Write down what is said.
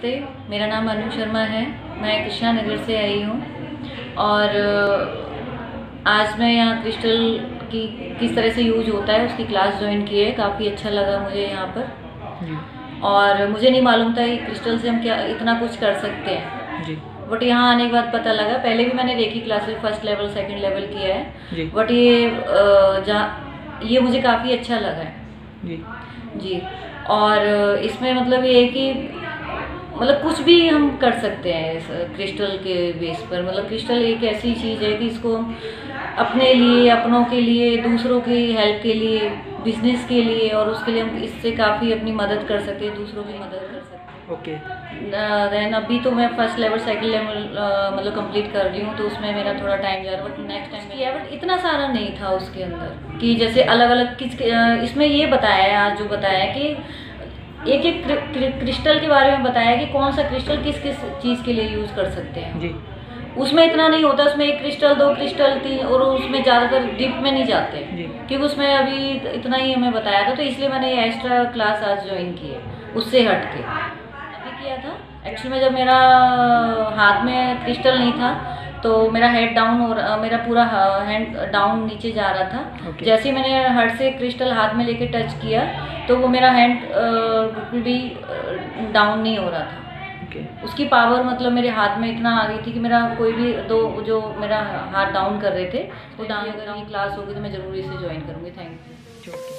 नमस्ते, मेरा नाम अनु शर्मा है। मैं कृष्णा नगर से आई हूँ और आज मैं यहाँ क्रिस्टल की किस तरह से यूज होता है उसकी क्लास ज्वाइन की है। काफ़ी अच्छा लगा मुझे यहाँ पर और मुझे नहीं मालूम था कि क्रिस्टल से हम क्या इतना कुछ कर सकते हैं जी। बट यहाँ आने के बाद पता लगा। पहले भी मैंने reiki classes first level second level किया है बट ये मुझे काफ़ी अच्छा लगा है जी। और इसमें मतलब ये है कि मतलब कुछ भी हम कर सकते हैं इस क्रिस्टल के बेस पर। मतलब क्रिस्टल एक ऐसी चीज़ है कि इसको हम अपने लिए, अपनों के लिए, दूसरों की हेल्प के लिए, बिजनेस के लिए और उसके लिए हम इससे काफ़ी अपनी मदद कर सकते हैं, दूसरों की मदद कर सकते हैं। ओके देन अभी तो मैं फर्स्ट लेवल सेकंड लेवल मतलब कंप्लीट कर रही हूँ, तो उसमें मेरा थोड़ा टाइम जा रहा है। बट नेक्स्ट टाइम किया बट इतना सारा नहीं था उसके अंदर कि जैसे अलग अलग इसमें ये बताया है आज जो बताया है कि एक एक क्रिस्टल के बारे में बताया कि कौन सा क्रिस्टल किस किस चीज़ के लिए यूज़ कर सकते हैं जी। उसमें इतना नहीं होता, उसमें एक क्रिस्टल, दो क्रिस्टल, तीन, और उसमें ज़्यादातर डीप में नहीं जाते क्योंकि उसमें अभी इतना ही हमें बताया था। तो इसलिए मैंने ये एक्स्ट्रा क्लास आज ज्वाइन की है उससे हट के। अभी किया था एक्चुअली में जब मेरा हाथ में क्रिस्टल नहीं था तो मेरा हेड डाउन और मेरा पूरा हैंड डाउन नीचे जा रहा था। जैसे ही मैंने हट से क्रिस्टल हाथ में लेके टच किया तो वो मेरा हैंड बिल्कुल भी डाउन नहीं हो रहा था। उसकी पावर मतलब मेरे हाथ में इतना आ गई थी कि मेरा कोई भी दो जो मेरा हाथ डाउन कर रहे थे वो डाउन। अगर ये क्लास होगी तो मैं ज़रूर इसे ज्वाइन करूँगी। Thank you.